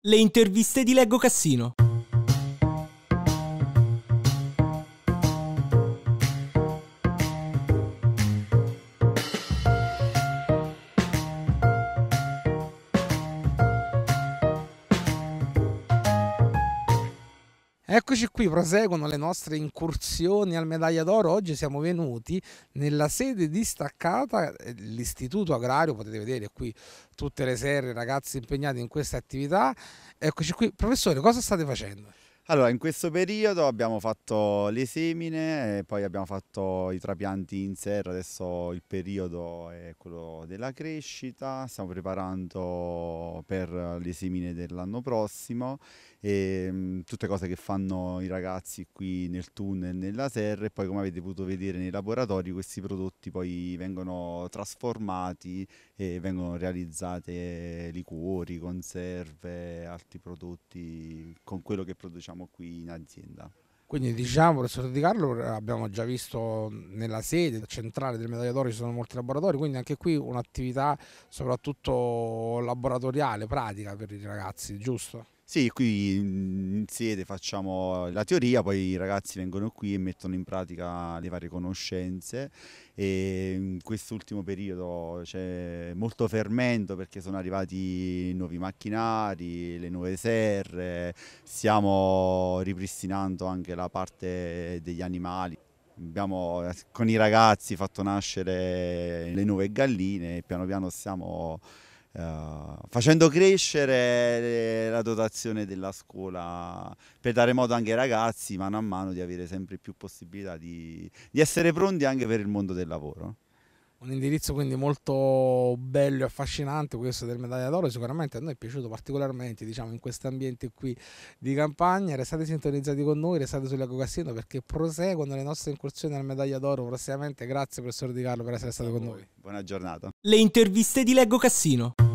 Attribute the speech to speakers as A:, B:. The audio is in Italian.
A: Le interviste di Leggo Cassino.
B: Eccoci qui, proseguono le nostre incursioni al Medaglia d'Oro. Oggi siamo venuti nella sede distaccata dell'Istituto Agrario, potete vedere qui tutte le sere ragazzi impegnati in queste attività. Eccoci qui, professore, cosa state facendo?
C: Allora, in questo periodo abbiamo fatto le semine e poi abbiamo fatto i trapianti in serra. Adesso il periodo è quello della crescita, stiamo preparando per le semine dell'anno prossimo e tutte cose che fanno i ragazzi qui nel tunnel, nella serra, e poi, come avete potuto vedere nei laboratori, questi prodotti poi vengono trasformati e vengono realizzate liquori, conserve, altri prodotti con quello che produciamo qui in azienda.
B: Quindi diciamo, professor Di Carlo, abbiamo già visto nella sede centrale del Medaglia d'Oro ci sono molti laboratori, quindi anche qui un'attività soprattutto laboratoriale, pratica per i ragazzi, giusto?
C: Sì, qui in sede facciamo la teoria, poi i ragazzi vengono qui e mettono in pratica le varie conoscenze, e in quest'ultimo periodo c'è molto fermento perché sono arrivati nuovi macchinari, le nuove serre, stiamo ripristinando anche la parte degli animali. Abbiamo con i ragazzi fatto nascere le nuove galline e piano piano stiamo facendo crescere la dotazione della scuola per dare modo anche ai ragazzi mano a mano di avere sempre più possibilità di essere pronti anche per il mondo del lavoro.
B: Un indirizzo quindi molto bello e affascinante questo del Medaglia d'Oro, sicuramente a noi è piaciuto particolarmente, diciamo, in questo ambiente qui di campagna. Restate sintonizzati con noi, restate su Leggo Cassino perché proseguono le nostre incursioni al Medaglia d'Oro prossimamente. Grazie professor Di Carlo per essere stato con noi.
C: Buona giornata.
A: Le interviste di Leggo Cassino.